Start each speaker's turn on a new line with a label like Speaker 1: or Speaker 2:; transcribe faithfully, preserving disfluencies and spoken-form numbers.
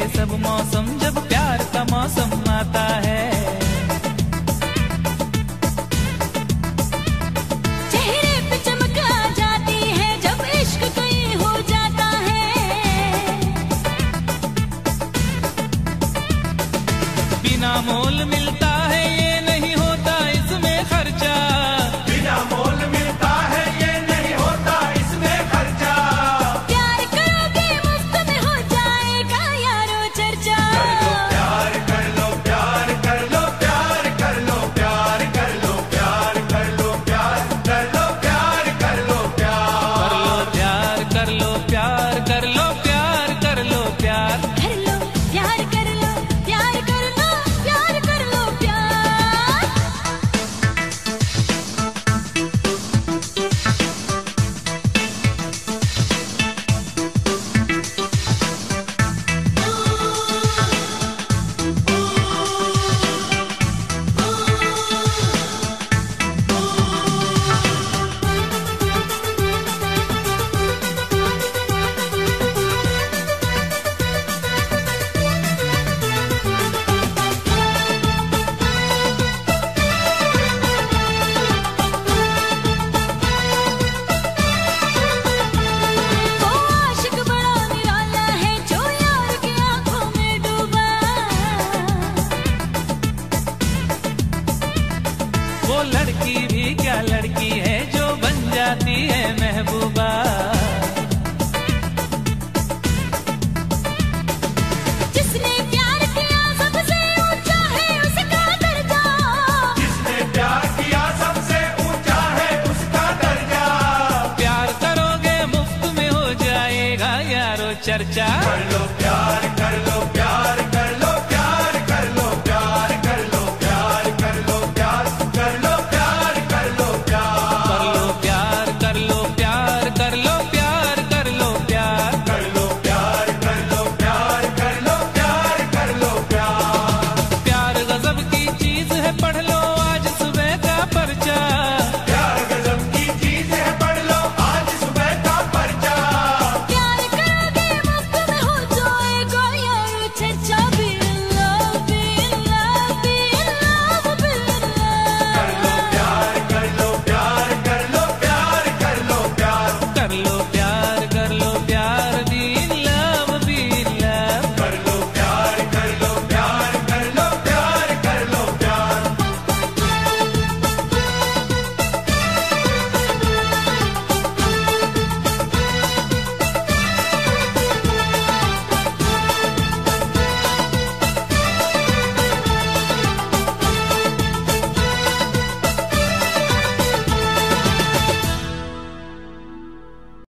Speaker 1: सब मौसम जब प्यार का मौसम आता है।
Speaker 2: चेहरे पे चमक आ जाती है जब इश्क कहीं हो जाता है।
Speaker 1: बिना मोल मिलता है ये नहीं होता इसमें खर्चा।
Speaker 3: बिना मोल मिलता है ये नहीं होता इसमें खर्चा।
Speaker 2: प्यार करोगे मुफ्त में हो जाएगा यारो चर्चा।
Speaker 3: कर लो प्यार कर लो प्यार कर लो प्यार कर लो प्यार कर लो प्यार कर लो प्यार कर लो प्यार कर लो प्यार
Speaker 1: कर लो प्यार कर लो प्यार कर लो प्यार
Speaker 2: कर लो प्यार कर लो प्यार कर लो प्यार कर लो प्यार। वो आशिक बड़ा निराला है जो यार की आंखों में डूबा।
Speaker 1: वो लड़की भी क्या लड़की है जो बन जाती है महबूबा।
Speaker 2: जिसने प्यार किया सबसे ऊंचा है उसका दर्जा।
Speaker 3: जिसने प्यार किया सबसे ऊंचा है उसका दर्जा।
Speaker 1: प्यार करोगे मुफ्त में हो जाएगा यारो चर्चा।
Speaker 3: कर लो प्यार कर लो प्यार